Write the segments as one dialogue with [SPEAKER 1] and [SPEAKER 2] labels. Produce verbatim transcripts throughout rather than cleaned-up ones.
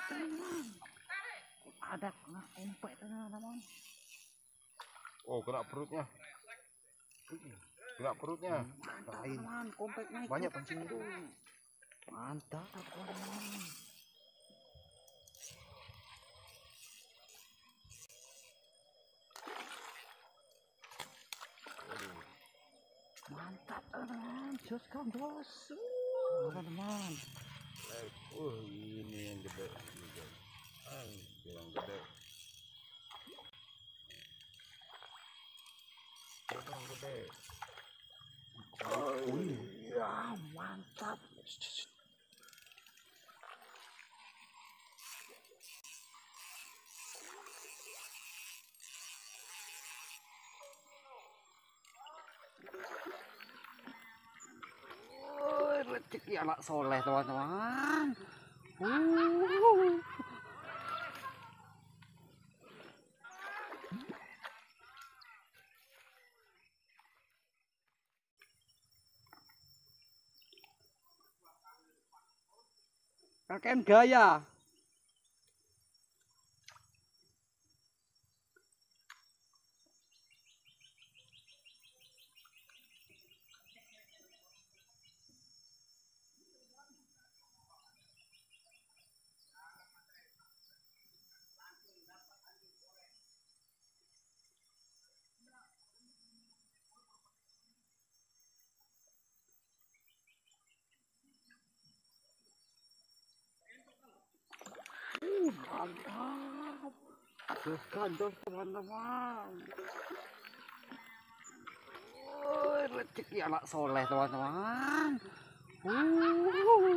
[SPEAKER 1] Ada kena empek teman-teman.
[SPEAKER 2] Oh, kena perutnya. Kena perutnya.
[SPEAKER 1] Teman, kompak naik.
[SPEAKER 2] Banyak pancing itu.
[SPEAKER 1] Mantap, teman. Mantap, teman. Jos kan bos. Teman.
[SPEAKER 2] Oh, ini yang gede. Yang gede. Yang gede.
[SPEAKER 1] Oh iya, mantap. Oh, rezeki anak soleh teman-teman. Uh. Kakek gaya. Uh, mantap. Terus kandung teman-teman. Oh, rezeki anak soleh teman-teman. Uh.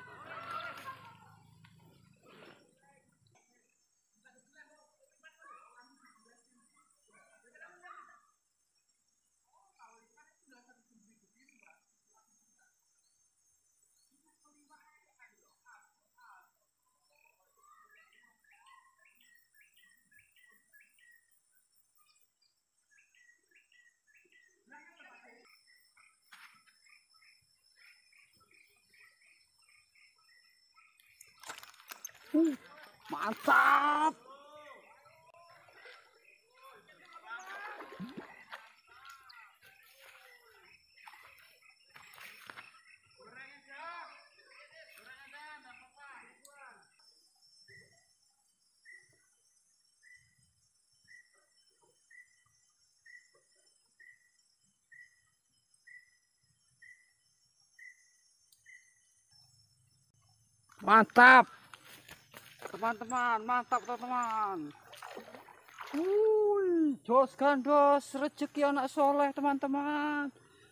[SPEAKER 1] Uh, mantap. Mantap. Teman-teman, mantap teman-teman. Wuih, jos gandos, rezeki anak soleh teman-teman.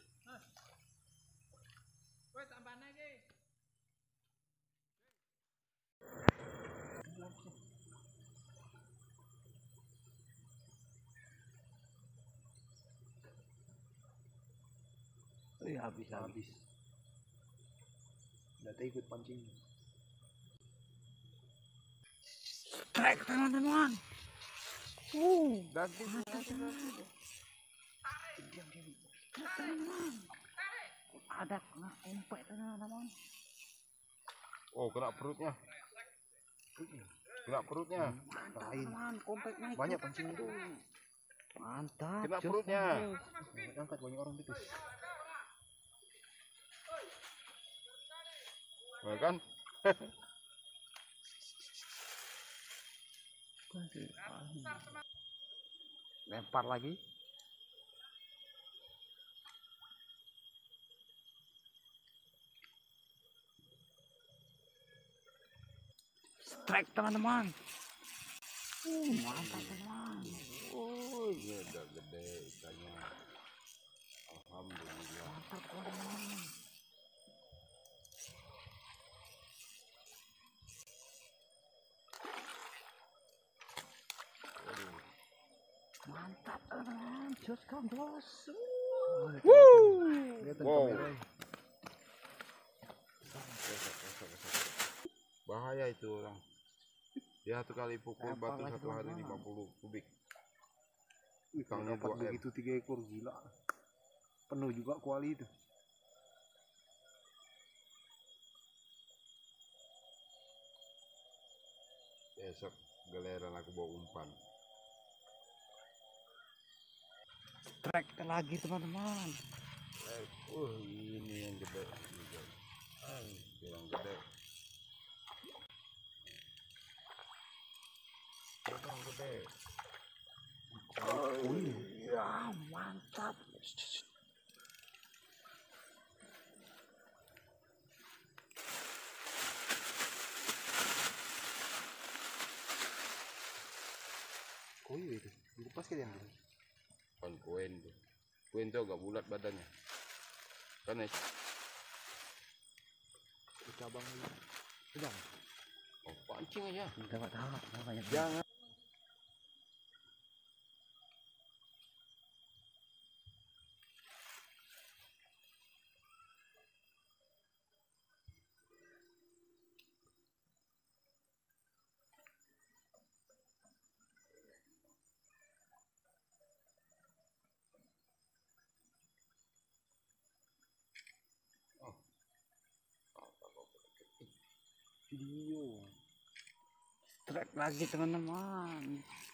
[SPEAKER 2] Eh, habis habis. Data ikut pancing.
[SPEAKER 1] Strike teman-teman. Uh,
[SPEAKER 2] Ganti
[SPEAKER 1] ada kena empek teman-teman.
[SPEAKER 2] Oh, kena perutnya. Kena perutnya.
[SPEAKER 1] Teman, kompak naik.
[SPEAKER 2] Banyak pancing itu.
[SPEAKER 1] Mantap.
[SPEAKER 2] Kena perutnya. Angkat banyak orang itu. Nah, kan?
[SPEAKER 1] Lempar lagi. Strike teman-teman. Uh, mantap teman.
[SPEAKER 2] Oh, iya udah gede ikannya. Alhamdulillah.
[SPEAKER 1] Mantap teman. Mantap teman, jos kan bos.
[SPEAKER 2] Wow. Bahaya itu orang. Dia satu kali pukul
[SPEAKER 1] Apa
[SPEAKER 2] batu
[SPEAKER 1] lagi
[SPEAKER 2] satu hari
[SPEAKER 1] teman-teman?
[SPEAKER 2] lima puluh kubik.
[SPEAKER 3] Ikannya
[SPEAKER 2] Ikannya dua M.
[SPEAKER 3] begitu tiga ekor gila. Penuh juga kuali itu.
[SPEAKER 2] Besok geleran aku bawa umpan.
[SPEAKER 1] Trek lagi teman-teman.
[SPEAKER 2] Eh, uh, ini yang gede juga. Ah, yang gede. Yang gede.
[SPEAKER 1] Oh iya, mantap.
[SPEAKER 3] Koyo itu dilepas ke yang gitu.
[SPEAKER 2] Kan koin tuh. Koin tuh agak bulat badannya. Kan es.
[SPEAKER 3] Cabang ini sedang
[SPEAKER 2] Oh, pancing aja.
[SPEAKER 1] Dapat tahu, banyak.
[SPEAKER 3] jangan video.
[SPEAKER 1] Trek lagi teman-teman.